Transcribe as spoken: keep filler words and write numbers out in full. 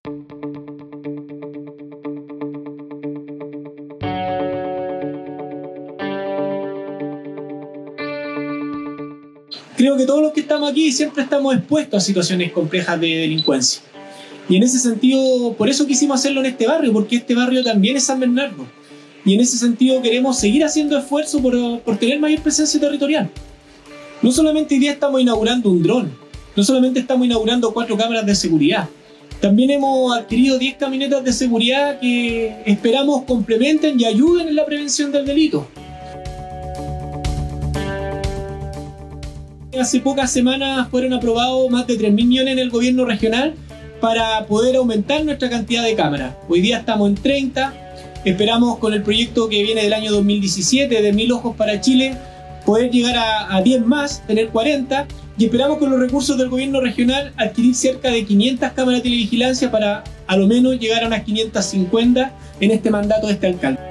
Creo que todos los que estamos aquí siempre estamos expuestos a situaciones complejas de delincuencia. Y en ese sentido, por eso quisimos hacerlo en este barrio, porque este barrio también es San Bernardo. Y en ese sentido queremos seguir haciendo esfuerzos por, por tener mayor presencia territorial. No solamente hoy día estamos inaugurando un dron, no solamente estamos inaugurando cuatro cámaras de seguridad, también hemos adquirido diez camionetas de seguridad que esperamos complementen y ayuden en la prevención del delito. Hace pocas semanas fueron aprobados más de tres mil millones en el gobierno regional para poder aumentar nuestra cantidad de cámaras. Hoy día estamos en treinta, esperamos con el proyecto que viene del año dos mil diecisiete de Mil Ojos para Chile poder llegar a, a diez más, tener cuarenta, y esperamos con los recursos del gobierno regional adquirir cerca de quinientas cámaras de televigilancia para a lo menos llegar a unas quinientas cincuenta en este mandato de este alcalde.